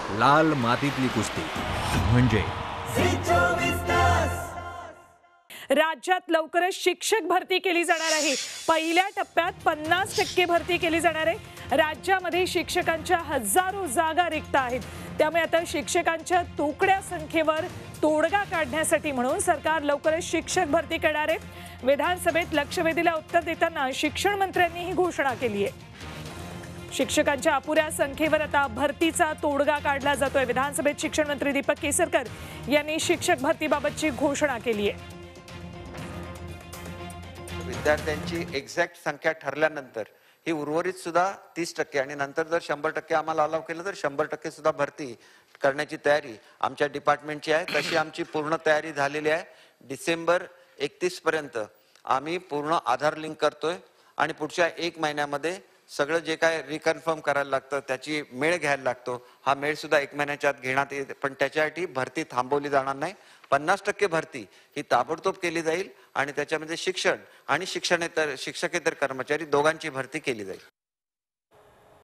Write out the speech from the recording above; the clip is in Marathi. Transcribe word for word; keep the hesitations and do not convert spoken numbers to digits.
लाल मातीतली कुस्ती म्हणजे राज्यात लवकरच शिक्षक भरती केली जाणार आहे। पहिल्या टप्प्यात पन्नास टक्के भरती केली जाणार आहे। राज्यामध्ये शिक्षकांच्या हजारो जागा रिक्त आहेत, त्यामुळे आता शिक्षकांच्या तुकड्या संख्येवर तोडगा काढण्यासाठी म्हणून सरकार लवकरच शिक्षक भरती करणार आहे। विधानसभेत लक्षवेधीला उत्तर देताना शिक्षण मंत्र्यांनी ही घोषणा केली आहे। शिक्षकांच्या अपुऱ्या संख्येवर आता भरतीचा तोडगा काढला जातोय। विधानसभेत शिक्षण मंत्री दीपक केसरकर यांनी शिक्षक भरतीबाबतची घोषणा केली आहे। विद्यार्थ्यांची एक्झॅक्ट संख्या ठरल्यानंतर ही उर्वरित सुद्धा तीस टक्के आणि नंतर जर शंभर टक्के आम्हाला अलाव केलं तर शंभर टक्के सुद्धा भरती करण्याची तयारी आमच्या डिपार्टमेंटची आहे। तशी आमची पूर्ण तयारी झालेली आहे। डिसेंबर एकतीस पर्यंत आम्ही पूर्ण आधार लिंक करतोय आणि पुढच्या एक महिन्यामध्ये सगळं जे काय रिकन्फर्म करायला लागतं त्याची मेळ घ्यायला लागतो। हा मेळ सुद्धा एक महिन्याच्या आत घेण्यात येईल, पण त्याच्यासाठी भरती थांबवली जाणार नाही। पन्नास टक्के भरती ही ताबडतोब केली जाईल आणि त्याच्यामध्ये शिक्षण आणि शिक्षणेतर शिक्षकेतर कर्मचारी दोघांची भरती केली जाईल।